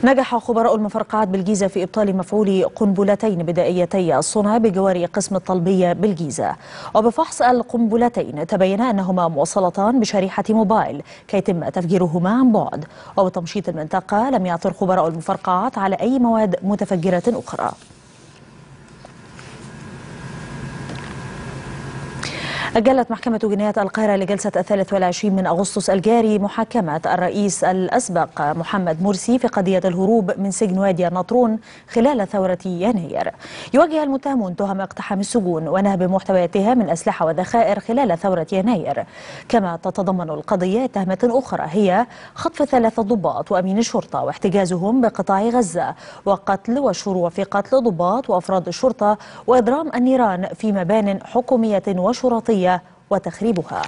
نجح خبراء المفرقعات بالجيزة في إبطال مفعول قنبلتين بدائيتي الصنع بجوار قسم الطلبية بالجيزة. وبفحص القنبلتين تبين أنهما موصلتان بشريحة موبايل كي يتم تفجيرهما عن بعد. وبتمشيط المنطقة لم يعثر خبراء المفرقعات على أي مواد متفجرة أخرى. أجلت محكمة جنايات القاهرة لجلسة 23 من أغسطس الجاري محاكمة الرئيس الأسبق محمد مرسي في قضية الهروب من سجن وادي النطرون خلال ثورة يناير. يواجه المتهمون تهم اقتحام السجون ونهب محتوياتها من أسلحة وذخائر خلال ثورة يناير. كما تتضمن القضية اتهامات أخرى هي خطف 3 ضباط وأمين الشرطة واحتجازهم بقطاع غزة وقتل والشروع في قتل ضباط وأفراد الشرطة وإضرام النيران في مبان حكومية وشرطية وتخريبها.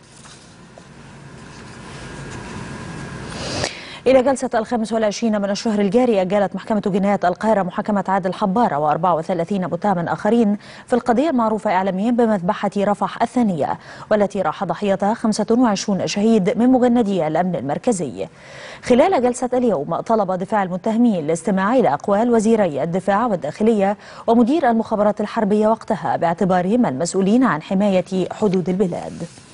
إلى جلسة 25 من الشهر الجاري أجلت محكمة جنايات القاهرة محاكمة عادل حبارة و34 متهما آخرين في القضية المعروفة إعلاميا بمذبحة رفح الثانية، والتي راح ضحيتها 25 شهيد من مجندي الأمن المركزي. خلال جلسة اليوم طلب دفاع المتهمين الاستماع إلى أقوال وزيري الدفاع والداخلية ومدير المخابرات الحربية وقتها باعتبارهم المسؤولين عن حماية حدود البلاد.